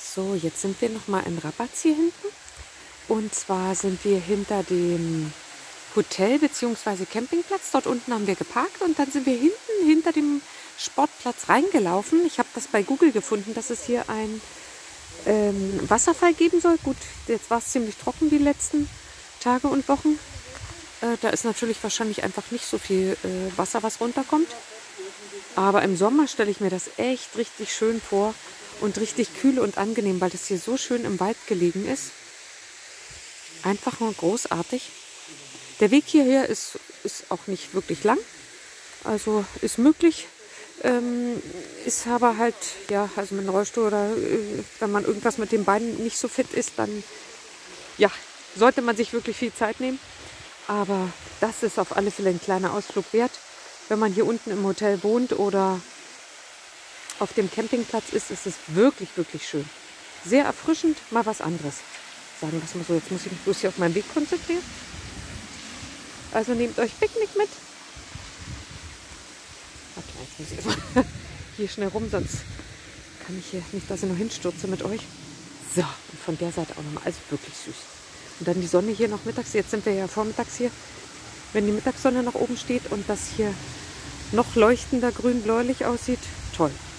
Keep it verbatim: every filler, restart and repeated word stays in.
So, jetzt sind wir noch mal in Rabatz hier hinten. Und zwar sind wir hinter dem Hotel bzw. Campingplatz. Dort unten haben wir geparkt und dann sind wir hinten hinter dem Sportplatz reingelaufen. Ich habe das bei Google gefunden, dass es hier einen ähm, Wasserfall geben soll. Gut, jetzt war es ziemlich trocken die letzten Tage und Wochen. Äh, da ist natürlich wahrscheinlich einfach nicht so viel äh, Wasser, was runterkommt. Aber im Sommer stelle ich mir das echt richtig schön vor und richtig kühl und angenehm, weil das hier so schön im Wald gelegen ist. Einfach nur großartig. Der Weg hierher ist, ist auch nicht wirklich lang, also ist möglich. Ähm, ist aber halt, ja, also mit einem Rollstuhl oder äh, wenn man irgendwas mit den Beinen nicht so fit ist, dann ja, sollte man sich wirklich viel Zeit nehmen. Aber das ist auf alle Fälle ein kleiner Ausflug wert. Wenn man hier unten im Hotel wohnt oder auf dem Campingplatz ist, ist es wirklich, wirklich schön. Sehr erfrischend, mal was anderes. Sagen wir es mal so, jetzt muss ich mich bloß hier auf meinen Weg konzentrieren. Also nehmt euch Picknick mit. Okay, jetzt muss ich erstmal hier schnell rum, sonst kann ich hier nicht, dass ich noch hinstürze mit euch. So, und von der Seite auch nochmal. Also wirklich süß. Und dann die Sonne hier noch mittags. Jetzt sind wir ja vormittags hier. Wenn die Mittagssonne noch oben steht und das hier noch leuchtender grün-bläulich aussieht, toll.